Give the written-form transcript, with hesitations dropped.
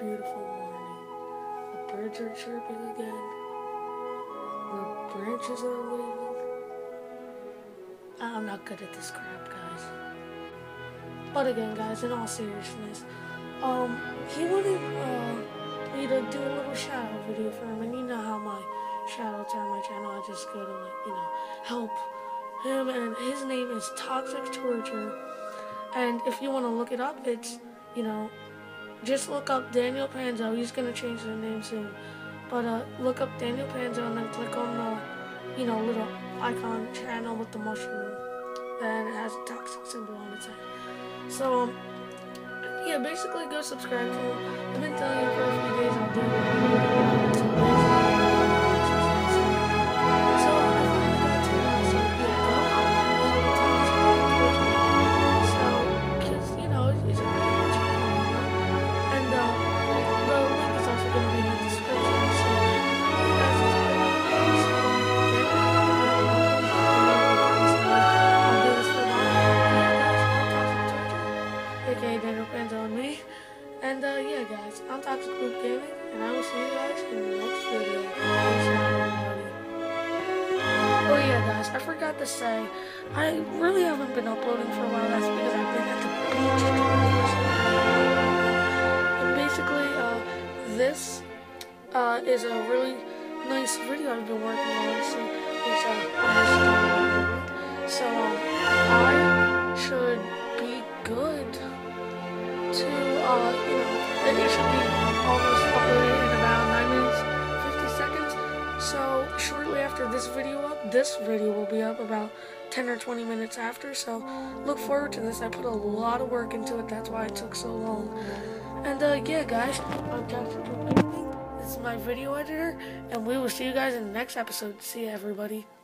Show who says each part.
Speaker 1: beautiful morning. The birds are chirping again. The branches are waving. I'm not good at this crap, guys. But again, guys, in all seriousness, he wanted me to do a little shadow video for him, and you know how my shadows are on my channel. I just go to help him, and his name is Toxic Torture. And if you want to look it up, it's just look up Daniel Panzo. He's gonna change the name soon, but look up Daniel Panzo and then click on the little icon channel with the mushroom, and it has a toxic symbol on its head. So yeah, basically go subscribe to him. I've been telling you for a few days I'll do it. So I finally got to so yeah, go on. So because it's a great channel, and the link is also going to be in the description. So you guys aka Daniel Panzo and me. And yeah, guys, I'm Toxic Poop Gaming, and I will see you guys in the next video. Peace out, everybody. Oh yeah, guys, I forgot to say, I really haven't been uploading for a while. That's because I've been at the beach. And basically, this is a really nice video I've been working on. So I should be good to, it should be almost uploaded in about 9 minutes, 50 seconds. So shortly after this video will be up about 10 or 20 minutes after. So look forward to this. I put a lot of work into it. That's why it took so long. And yeah, guys, I'm Toxic Poop Gaming. This is my video editor, and we will see you guys in the next episode. See ya, everybody.